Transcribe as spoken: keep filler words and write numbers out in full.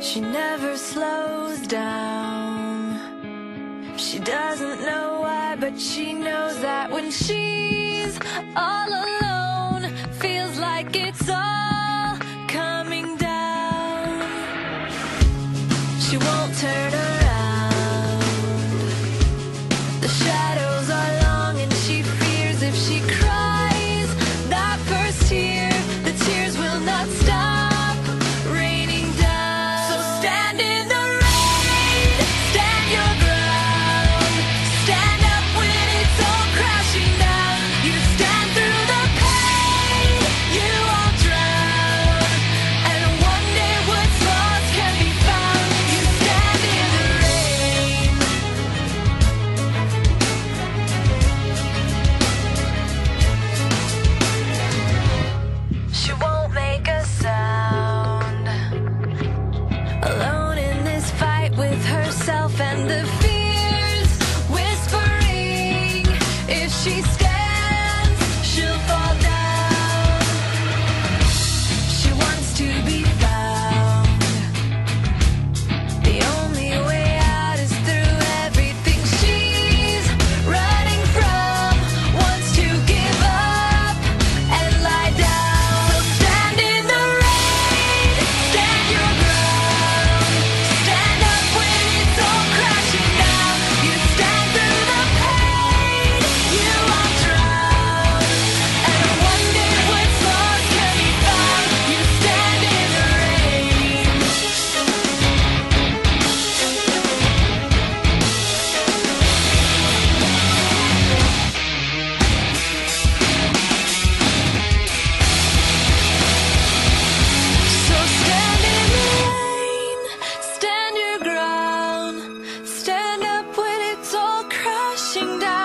She never slows down. She doesn't know why, but she knows that when she's all alone, feels like it's all coming down. She won't turn around. The shadows are long and she fears if she cries that first tear, the tears will not stop raining down. So stand in the rain, stand your ground, stand up when it's all crashing down. You stand through the pain, you won't drown, and one day what's lost can be found. You stand in the rain. She won't make a sound, alone in this fight with herself and the fears whispering. If she stands, she'll fall down. She wants to be found. The only way out is through everything she's running from. Wants to give up and lie down. So stand in the rain, stand your ground, stand up when it's all crashing down. You stand through the pain, you won't drown, and one day what's lost can be found. You stand in the rain. So stand in the rain, stand your ground, stand up when it's all crashing down.